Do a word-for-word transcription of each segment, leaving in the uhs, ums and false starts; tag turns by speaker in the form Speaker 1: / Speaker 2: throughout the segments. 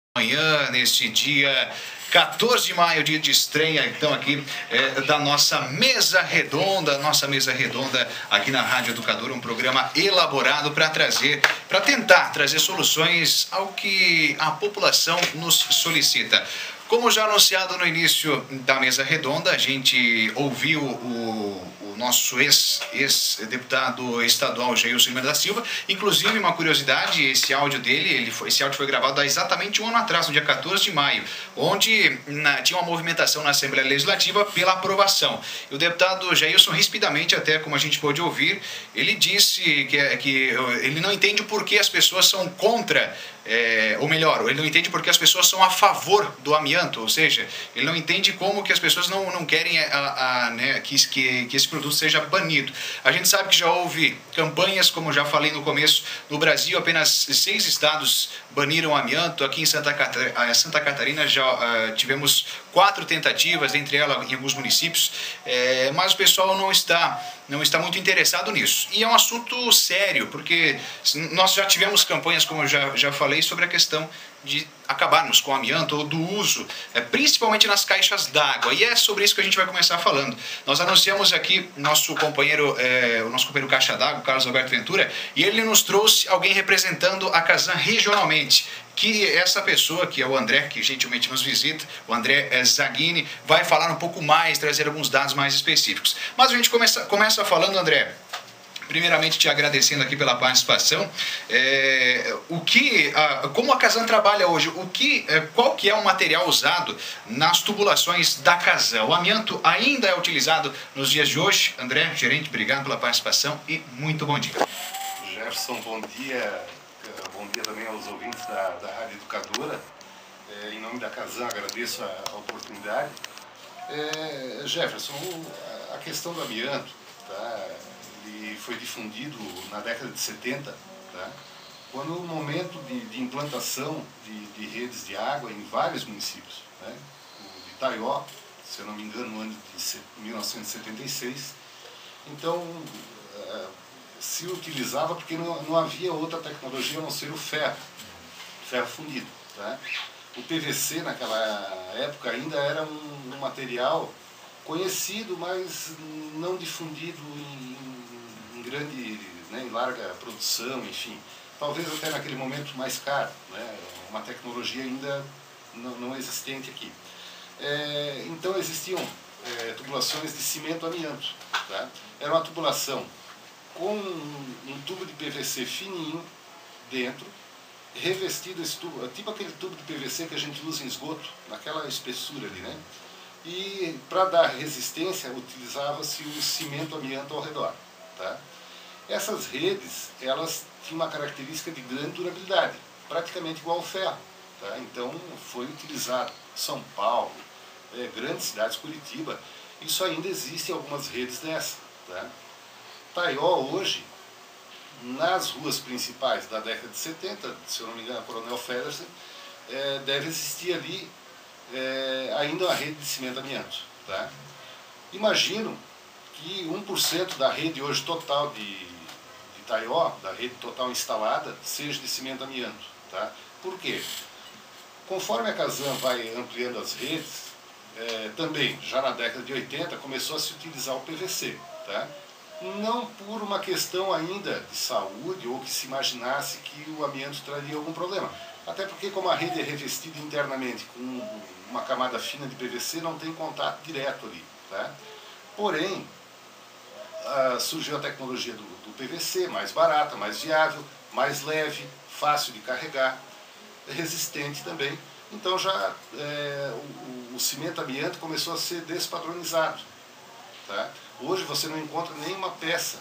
Speaker 1: Amanhã, neste dia quatorze de maio, dia de estreia, então, aqui é, da nossa mesa redonda, nossa mesa redonda aqui na Rádio Educadora, um programa elaborado para trazer, para tentar trazer soluções ao que a população nos solicita. Como já anunciado no início da mesa redonda, a gente ouviu o, o nosso ex, ex-deputado estadual Jailson Lima da Silva. Inclusive, uma curiosidade, esse áudio dele, ele foi, esse áudio foi gravado há exatamente um ano atrás, no dia quatorze de maio, onde na, tinha uma movimentação na Assembleia Legislativa pela aprovação. E o deputado Jailson, rispidamente, até como a gente pôde ouvir, ele disse que, que ele não entende por que as pessoas são contra, é, ou melhor, ele não entende por que as pessoas são a favor do amianto, ou seja, ele não entende como que as pessoas não, não querem a, a, né, que, que, que esse produto seja banido. A gente sabe que já houve campanhas, como já falei no começo, no Brasil apenas seis estados baniram o amianto. Aqui em Santa Catarina, Santa Catarina já uh, tivemos quatro tentativas, entre elas em alguns municípios, é, mas o pessoal não está, não está muito interessado nisso. E é um assunto sério, porque nós já tivemos campanhas, como eu já, já falei, sobre a questão de acabarmos com o amianto ou do uso, é, principalmente nas caixas d'água. E é sobre isso que a gente vai começar falando. Nós anunciamos aqui nosso companheiro, é, o nosso companheiro Caixa d'Água, Carlos Alberto Ventura, e ele nos trouxe alguém representando a Casan regionalmente, que essa pessoa, que é o André, que gentilmente nos visita, o André Zaghini, vai falar um pouco mais, trazer alguns dados mais específicos. Mas a gente começa, começa falando, André, primeiramente te agradecendo aqui pela participação. É, o que, a, como a Casan trabalha hoje, o que, é, qual que é o material usado nas tubulações da Casan? O amianto ainda é utilizado nos dias de hoje? André, gerente, obrigado pela participação e muito bom dia.
Speaker 2: Jefferson, bom dia. Bom dia também aos ouvintes da, da Rádio Educadora. É, em nome da Casan, agradeço a, a oportunidade. É, Jefferson, a questão do amianto, tá? Ele foi difundido na década de setenta, tá? Quando o momento de, de implantação de, de redes de água em vários municípios, né? O de Itaió, se eu não me engano, no ano de mil novecentos e setenta e seis. Então, se utilizava porque não, não havia outra tecnologia a não ser o ferro, ferro fundido, tá? O P V C naquela época ainda era um, um material conhecido, mas não difundido em, em grande, né, em larga produção, enfim. Talvez até naquele momento mais caro, né? Uma tecnologia ainda não, não existente aqui. É, então existiam é, tubulações de cimento amianto, tá? Era uma tubulação com um, um tubo de P V C fininho dentro, revestido esse tubo, tipo aquele tubo de P V C que a gente usa em esgoto, naquela espessura ali, né? E para dar resistência utilizava-se o cimento amianto ao redor, tá? Essas redes, elas tinham uma característica de grande durabilidade, praticamente igual ao ferro, tá? Então foi utilizado São Paulo, é, grandes cidades, Curitiba, isso ainda existe em algumas redes dessa, tá? Itaió hoje, nas ruas principais da década de setenta, se eu não me engano, a Coronel Federsen, é, deve existir ali é, ainda uma rede de cimento amianto, tá? Imagino que um por cento da rede hoje total de, de Itaió, da rede total instalada, seja de cimento amianto, tá? Por quê? Conforme a Casan vai ampliando as redes, é, também, já na década de oitenta, começou a se utilizar o P V C, tá? Não por uma questão ainda de saúde ou que se imaginasse que o amianto traria algum problema. Até porque, como a rede é revestida internamente com uma camada fina de P V C, não tem contato direto ali, tá? Porém, ah, surgiu a tecnologia do, do P V C, mais barata, mais viável, mais leve, fácil de carregar, resistente também. Então já é, o, o cimento amianto começou a ser despadronizado, tá? Hoje você não encontra nenhuma peça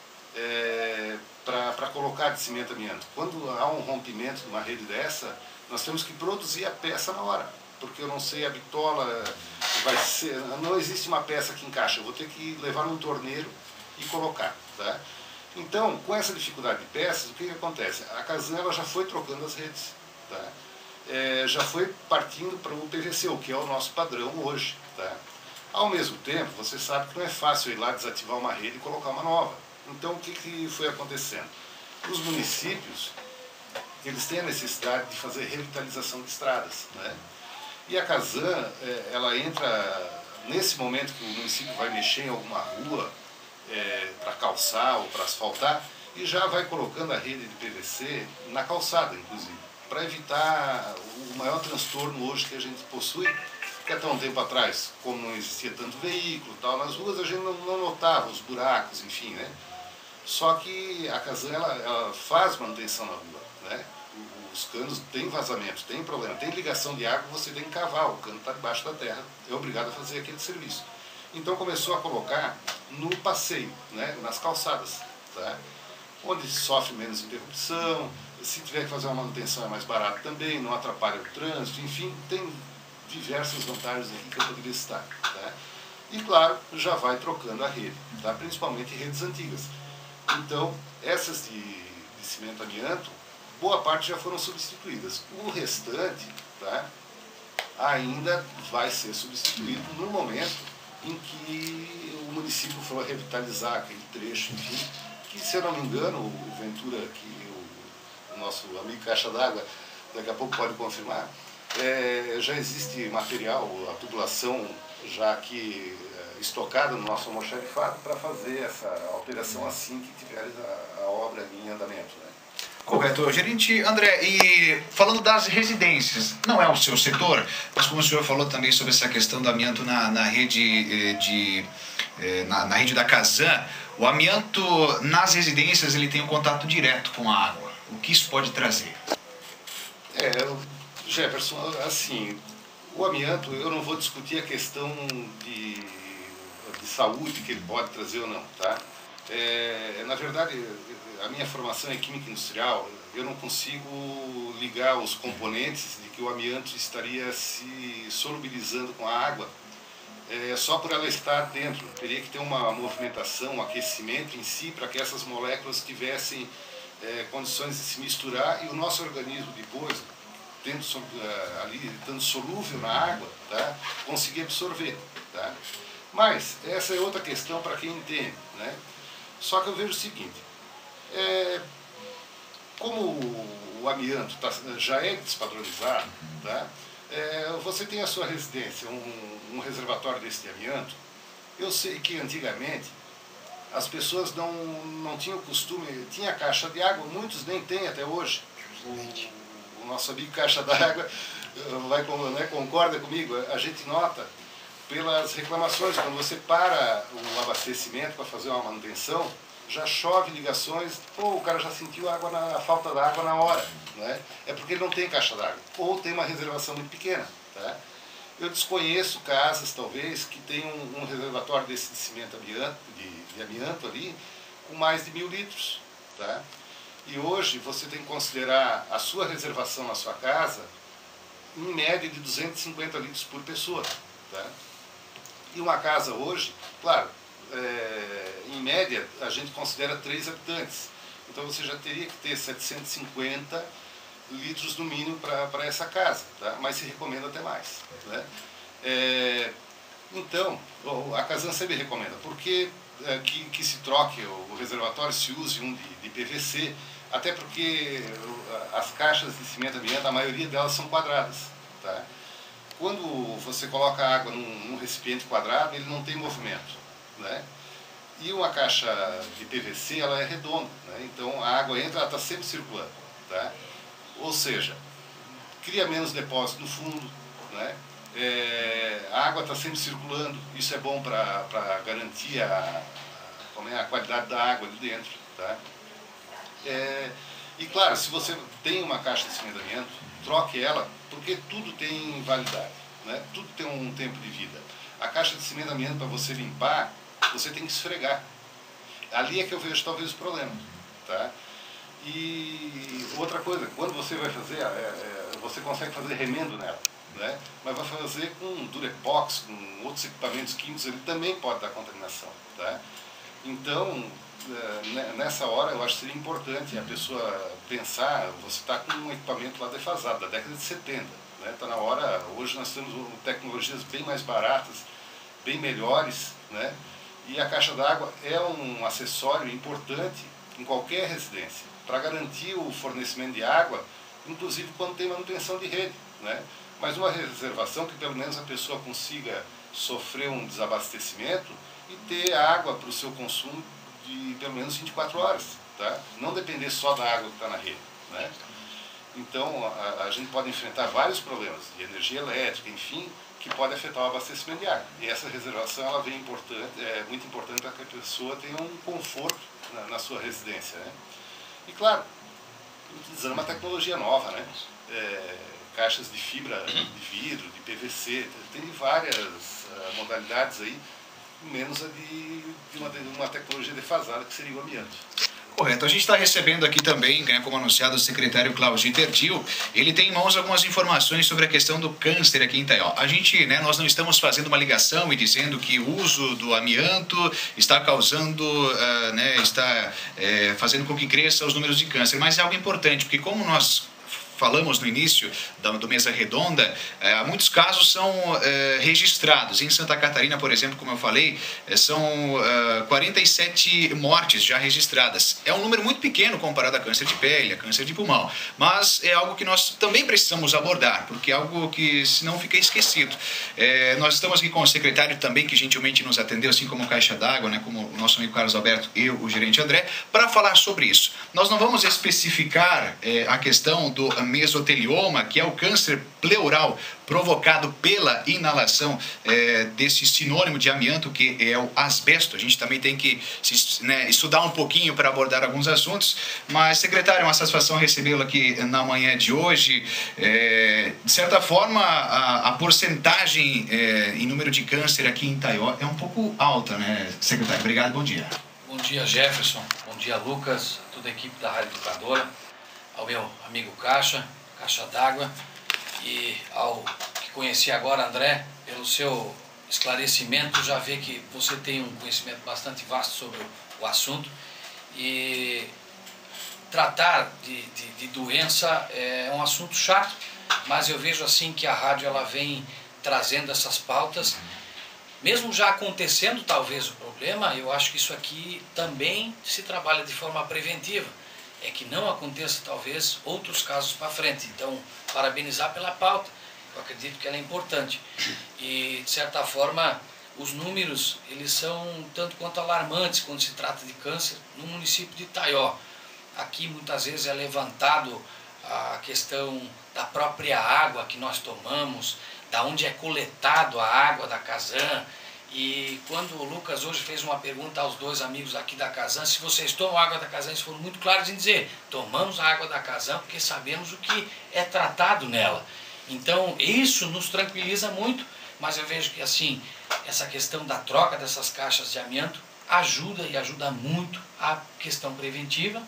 Speaker 2: é, para colocar de cimento amianto. Quando há um rompimento de uma rede dessa, nós temos que produzir a peça na hora, porque eu não sei, a bitola vai ser, não existe uma peça que encaixa, eu vou ter que levar num torneiro e colocar, tá? Então, com essa dificuldade de peças, o que, que acontece? A Casan ela já foi trocando as redes, tá? É, já foi partindo para o P V C, o que é o nosso padrão hoje, tá? Ao mesmo tempo, você sabe que não é fácil ir lá desativar uma rede e colocar uma nova. Então, o que, que foi acontecendo? Os municípios eles têm a necessidade de fazer revitalização de estradas, né? E a Casan, ela entra nesse momento que o município vai mexer em alguma rua é, para calçar ou para asfaltar, e já vai colocando a rede de P V C na calçada, inclusive, para evitar o maior transtorno hoje que a gente possui, que até um tempo atrás, como não existia tanto veículo tal, nas ruas a gente não, não notava os buracos, enfim, né? Só que a Casan, ela, ela faz manutenção na rua, né? Os canos têm vazamento, tem problema, tem ligação de água, você tem que cavar, o cano está debaixo da terra, é obrigado a fazer aquele serviço. Então começou a colocar no passeio, né? Nas calçadas, tá? Onde sofre menos interrupção, se tiver que fazer uma manutenção é mais barato também, não atrapalha o trânsito, enfim, tem diversas vantagens aqui que eu poderia citar, tá? E claro, já vai trocando a rede, tá? Principalmente redes antigas. Então, essas de, de cimento amianto, boa parte já foram substituídas. O restante, tá? Ainda vai ser substituído no momento em que o município for revitalizar aquele trecho, enfim, que, se eu não me engano, o Ventura, que o, o nosso amigo Caixa d'Água, daqui a pouco pode confirmar, é, já existe material, a tubulação já aqui é, estocada no nosso almoxarifado para fazer essa alteração assim que tiver a, a obra em andamento, né?
Speaker 1: Correto, gerente André, e falando das residências, não é o seu setor, mas como o senhor falou também sobre essa questão do amianto na, na rede de, na, na rede da Casan, o amianto nas residências ele tem um contato direto com a água. O que isso pode trazer?
Speaker 2: É, Jefferson, assim, o amianto, eu não vou discutir a questão de, de saúde que ele pode trazer ou não, tá? É, na verdade, a minha formação é química industrial, eu não consigo ligar os componentes de que o amianto estaria se solubilizando com a água é, só por ela estar dentro. Teria que ter uma movimentação, um aquecimento em si para que essas moléculas tivessem é, condições de se misturar e o nosso organismo depois, tendo, ali, estando solúvel na água, tá, conseguir absorver. Tá? Mas essa é outra questão para quem entende, né? Só que eu vejo o seguinte, é, como o amianto tá, já é despadronizado, tá, é, você tem a sua residência, um, um reservatório desse de amianto. Eu sei que antigamente as pessoas não, não tinham costume, tinha caixa de água, muitos nem têm até hoje. O, o nosso amigo Caixa d'Água vai, né, concorda comigo, a gente nota pelas reclamações, quando você para o abastecimento para fazer uma manutenção, já chove ligações, ou o cara já sentiu água na, a falta da água na hora, né? É porque ele não tem caixa d'água, ou tem uma reservação muito pequena, tá? Eu desconheço casas, talvez, que tenham um, um reservatório desse de cimento amianto, de, de amianto ali, com mais de mil litros, tá? E hoje você tem que considerar a sua reservação na sua casa em média de duzentos e cinquenta litros por pessoa, tá? E uma casa hoje, claro, é, em média a gente considera três habitantes, então você já teria que ter setecentos e cinquenta litros no mínimo para essa casa, tá? Mas se recomenda até mais, né? É, então, a Casan sempre recomenda, porque é, que, que se troque o, o reservatório, se use um de, de P V C, até porque as caixas de cimento amianto, a maioria delas são quadradas, tá? Quando você coloca a água num, num recipiente quadrado, ele não tem movimento, né? E uma caixa de P V C, ela é redonda, né? Então a água entra, ela está sempre circulando, tá? Ou seja, cria menos depósito no fundo, né? É, a água está sempre circulando, isso é bom para garantir a, como é, a qualidade da água ali dentro, tá? É, e claro, se você tem uma caixa de cimento amianto, troque ela, porque tudo tem validade, né? Tudo tem um tempo de vida. A caixa de cimento amianto, para você limpar, você tem que esfregar. Ali é que eu vejo talvez o problema, tá? E outra coisa, quando você vai fazer, é, é, você consegue fazer remendo nela, né? Mas vai fazer com Durepox, com outros equipamentos químicos, ele também pode dar contaminação, tá? Então, nessa hora, eu acho que seria importante a pessoa pensar, você está com um equipamento lá defasado, da década de setenta, né? Está na hora, hoje nós temos tecnologias bem mais baratas, bem melhores, né? E a caixa d'água é um acessório importante em qualquer residência, para garantir o fornecimento de água, inclusive quando tem manutenção de rede, né? Mas uma reservação que pelo menos a pessoa consiga sofrer um desabastecimento e ter água para o seu consumo de pelo menos vinte e quatro horas, tá? Não depender só da água que está na rede, né? Então a, a gente pode enfrentar vários problemas de energia elétrica, enfim, que pode afetar o abastecimento de água. E essa reservação ela vem importante, é muito importante para que a pessoa tenha um conforto na, na sua residência, né? E claro, utilizando uma tecnologia nova, né? É, caixas de fibra de vidro, de P V C, tem várias uh, modalidades aí, menos a de, de, uma, de uma tecnologia defasada que seria o amianto.
Speaker 1: Correto. A gente está recebendo aqui também, né, como anunciado, o secretário Cláudio Interdil. Ele tem em mãos algumas informações sobre a questão do câncer aqui em Itaió. A gente, né, nós não estamos fazendo uma ligação e dizendo que o uso do amianto está causando, uh, né, está uh, fazendo com que cresça os números de câncer, mas é algo importante, porque como nós falamos no início da, do Mesa Redonda, eh, muitos casos são eh, registrados. Em Santa Catarina, por exemplo, como eu falei, eh, são eh, quarenta e sete mortes já registradas. É um número muito pequeno comparado a câncer de pele, a câncer de pulmão, mas é algo que nós também precisamos abordar, porque é algo que senão fica esquecido. Eh, nós estamos aqui com o secretário também, que gentilmente nos atendeu, assim como o Caixa d'Água, né, como o nosso amigo Carlos Alberto e o gerente André, para falar sobre isso. Nós não vamos especificar eh, a questão do mesotelioma, que é o câncer pleural provocado pela inalação é, desse sinônimo de amianto, que é o asbesto. A gente também tem que né, estudar um pouquinho para abordar alguns assuntos, mas, secretário, é uma satisfação recebê-lo aqui na manhã de hoje. É, de certa forma, a, a porcentagem é, em número de câncer aqui em Itaió é um pouco alta, né, secretário? Obrigado, bom dia.
Speaker 3: Bom dia, Jefferson. Bom dia, Lucas, toda a equipe da Rádio Educadora, ao meu amigo Caixa, Caixa d'Água, e ao que conheci agora, André, pelo seu esclarecimento, já vê que você tem um conhecimento bastante vasto sobre o assunto, e tratar de, de, de doença é um assunto chato, mas eu vejo assim que a rádio ela vem trazendo essas pautas, mesmo já acontecendo talvez o problema, eu acho que isso aqui também se trabalha de forma preventiva. É que não aconteça, talvez, outros casos para frente. Então, parabenizar pela pauta. Eu acredito que ela é importante. E, de certa forma, os números, eles são tanto quanto alarmantes quando se trata de câncer no município de Itaió. Aqui, muitas vezes, é levantado a questão da própria água que nós tomamos, da onde é coletado a água da Casan. E quando o Lucas hoje fez uma pergunta aos dois amigos aqui da Casan, se vocês tomam água da Casan, eles foram muito claros em dizer, tomamos a água da Casan porque sabemos o que é tratado nela. Então isso nos tranquiliza muito, mas eu vejo que assim, essa questão da troca dessas caixas de amianto ajuda e ajuda muito a questão preventiva,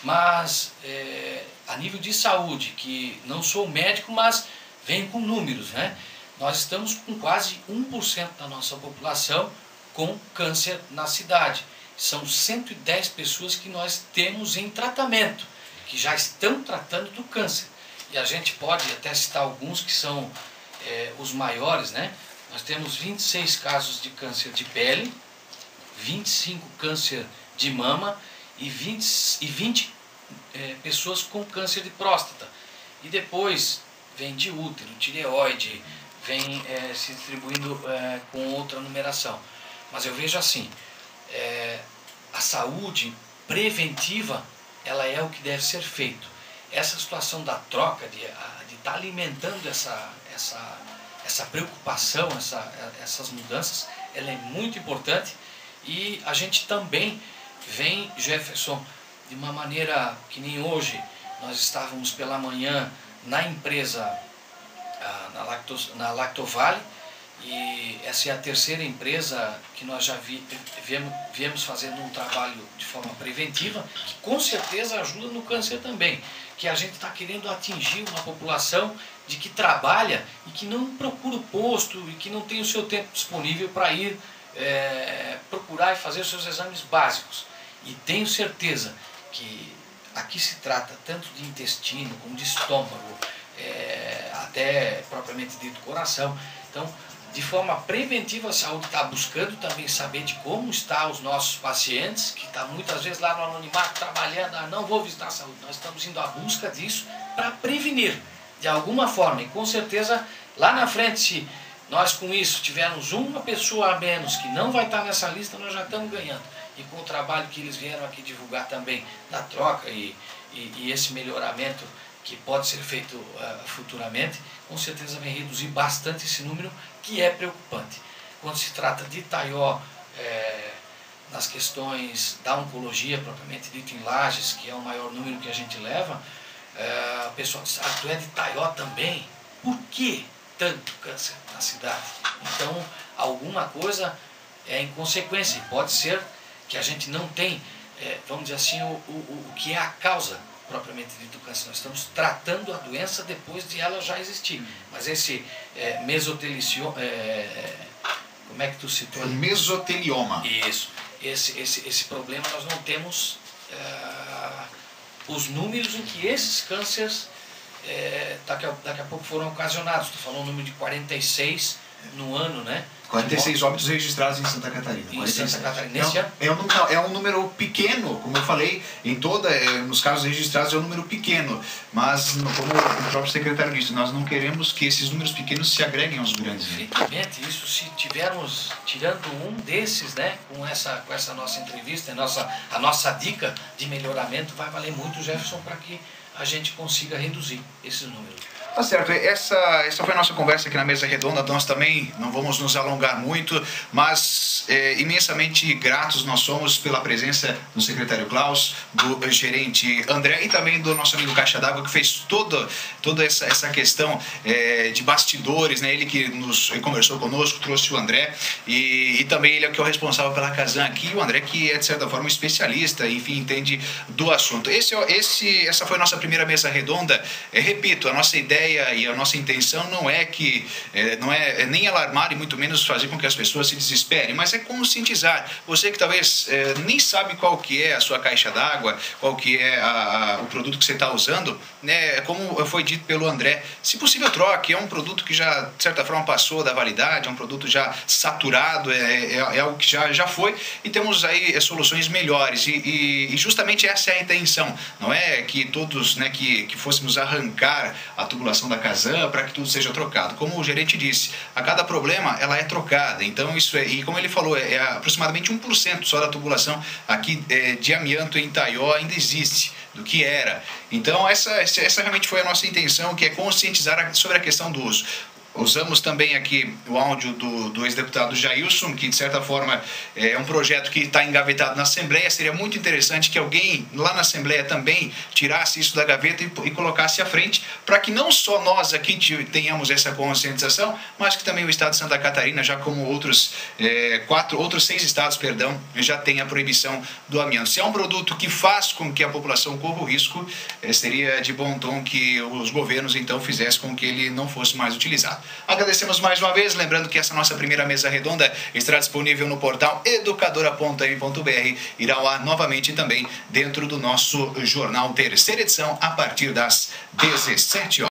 Speaker 3: mas é, a nível de saúde, que não sou médico, mas venho com números, né? Nós estamos com quase um por cento da nossa população com câncer na cidade. São cento e dez pessoas que nós temos em tratamento, que já estão tratando do câncer. E a gente pode até citar alguns que são é, os maiores, né? Nós temos vinte e seis casos de câncer de pele, vinte e cinco câncer de mama e vinte, e vinte é, pessoas com câncer de próstata. E depois vem de útero, tireoide, vem é, se distribuindo é, com outra numeração. Mas eu vejo assim, é, a saúde preventiva, ela é o que deve ser feito. Essa situação da troca, de estar tá alimentando essa, essa, essa preocupação, essa, essas mudanças, ela é muito importante. E a gente também vem, Jefferson, de uma maneira que nem hoje, nós estávamos pela manhã na empresa, Na, Lacto, na Lactovale, e essa é a terceira empresa que nós já vi, viemos, viemos fazendo um trabalho de forma preventiva, que com certeza ajuda no câncer também, que a gente está querendo atingir uma população de que trabalha e que não procura o posto e que não tem o seu tempo disponível para ir é, procurar e fazer os seus exames básicos. E tenho certeza que aqui se trata tanto de intestino como de estômago, É, até propriamente dito coração. Então de forma preventiva a saúde está buscando também saber de como estão os nossos pacientes, que estão muitas vezes lá no anonimato trabalhando, ah, não vou visitar a saúde. Nós estamos indo à busca disso para prevenir de alguma forma. E com certeza lá na frente, se nós com isso tivermos uma pessoa a menos que não vai estar nessa lista, nós já estamos ganhando. E com o trabalho que eles vieram aqui divulgar também da troca e, e, e esse melhoramento que pode ser feito uh, futuramente, com certeza vai reduzir bastante esse número, que é preocupante. Quando se trata de Itaió, é, nas questões da oncologia, propriamente dito em Lages, que é o maior número que a gente leva, é, o pessoal diz, ah, tu é de Itaió também? Por que tanto câncer na cidade? Então, alguma coisa é em consequência, e pode ser que a gente não tem, é, vamos dizer assim, o, o, o que é a causa propriamente dito do câncer. Nós estamos tratando a doença depois de ela já existir. Mas esse é, mesotelioma, é, como é que tu citou?
Speaker 1: Mesotelioma.
Speaker 3: Isso. Esse, esse, esse problema nós não temos é, os números em que esses cânceres é, daqui, a, daqui a pouco foram ocasionados. Tu falou um número de quarenta e seis no ano, né?
Speaker 1: quarenta e seis óbitos registrados em Santa Catarina.
Speaker 3: Em Santa Catarina.
Speaker 1: É um, é, um, é um número pequeno, como eu falei, em toda, nos casos registrados é um número pequeno, mas como o próprio secretário disse, nós não queremos que esses números pequenos se agreguem aos grandes.
Speaker 3: Efetivamente, isso se tivermos, tirando um desses, né, com essa, com essa nossa entrevista, a nossa, a nossa dica de melhoramento, vai valer muito, Jefferson, para que a gente consiga reduzir esses números.
Speaker 1: Tá certo, essa, essa foi a nossa conversa aqui na mesa redonda. Nós também não vamos nos alongar muito, mas é, imensamente gratos nós somos pela presença do secretário Klaus, do gerente André e também do nosso amigo Caixa d'Água, que fez toda, toda essa, essa questão é, de bastidores, né? Ele que nos ele conversou conosco, trouxe o André e, e também ele é o que é o responsável pela Casan aqui, e o André que é de certa forma um especialista, enfim, entende do assunto. Esse, esse, essa foi a nossa primeira mesa redonda. É, repito, a nossa ideia e a nossa intenção não é que é, não é, é nem alarmar e muito menos fazer com que as pessoas se desesperem, mas é conscientizar. Você que talvez é, nem sabe qual que é a sua caixa d'água, qual que é a, a, o produto que você está usando, né? Como foi dito pelo André, se possível troque. É um produto que já de certa forma passou da validade, é um produto já saturado, é, é, é algo que já, já foi, e temos aí é, soluções melhores e, e, e justamente essa é a intenção. Não é que todos, né, que, que fôssemos arrancar a tubulação da Casan para que tudo seja trocado. Como o gerente disse, a cada problema ela é trocada. Então isso é, e como ele falou, é, é aproximadamente um por cento só da tubulação aqui é, de amianto em Itaió ainda existe do que era. Então essa, essa realmente foi a nossa intenção, que é conscientizar sobre a questão do uso. Usamos também aqui o áudio do, do ex-deputado Jailson, que de certa forma é um projeto que está engavetado na Assembleia. Seria muito interessante que alguém lá na Assembleia também tirasse isso da gaveta e, e colocasse à frente, para que não só nós aqui tenhamos essa conscientização, mas que também o estado de Santa Catarina, já como outros é, quatro, outros seis estados, perdão, já tem a proibição do amianto. Se é um produto que faz com que a população corra o risco, é, seria de bom tom que os governos então fizessem com que ele não fosse mais utilizado. Agradecemos mais uma vez, lembrando que essa nossa primeira mesa redonda estará disponível no portal educadora ponto m ponto b r, irá ao ar novamente também dentro do nosso jornal Terceira Edição a partir das dezessete horas.